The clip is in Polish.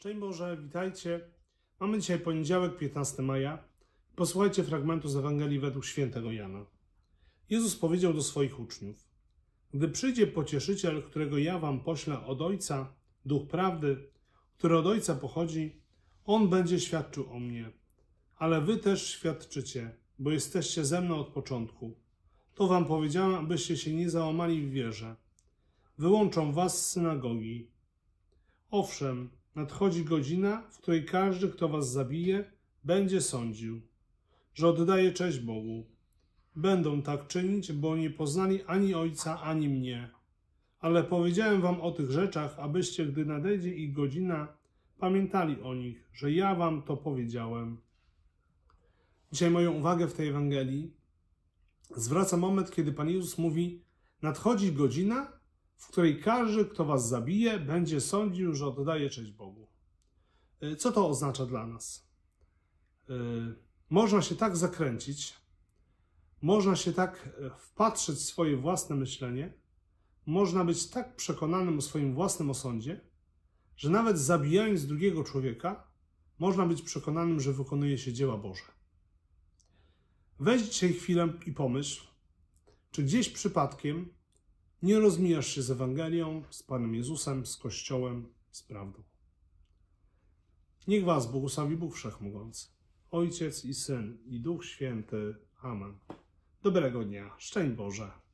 Szczęść Boże, witajcie. Mamy dzisiaj poniedziałek, 15 maja. Posłuchajcie fragmentu z Ewangelii według świętego Jana. Jezus powiedział do swoich uczniów: gdy przyjdzie Pocieszyciel, którego ja wam poślę od Ojca, Duch Prawdy, który od Ojca pochodzi, On będzie świadczył o mnie. Ale wy też świadczycie, bo jesteście ze mną od początku. To wam powiedziałem, abyście się nie załamali w wierze. Wyłączą was z synagogi. Owszem, nadchodzi godzina, w której każdy, kto was zabije, będzie sądził, że oddaje cześć Bogu. Będą tak czynić, bo nie poznali ani Ojca, ani mnie. Ale powiedziałem wam o tych rzeczach, abyście, gdy nadejdzie ich godzina, pamiętali o nich, że ja wam to powiedziałem. Dzisiaj moją uwagę w tej Ewangelii zwraca moment, kiedy Pan Jezus mówi: nadchodzi godzina, w której każdy, kto was zabije, będzie sądził, że oddaje cześć Bogu. Co to oznacza dla nas? Można się tak zakręcić, można się tak wpatrzeć w swoje własne myślenie, można być tak przekonanym o swoim własnym osądzie, że nawet zabijając drugiego człowieka, można być przekonanym, że wykonuje się dzieła Boże. Weź dzisiaj chwilę i pomyśl, czy gdzieś przypadkiem nie rozmijasz się z Ewangelią, z Panem Jezusem, z Kościołem, z prawdą. Niech was błogosławi Bóg Wszechmogący, Ojciec i Syn, i Duch Święty. Amen. Dobrego dnia. Szczęść Boże.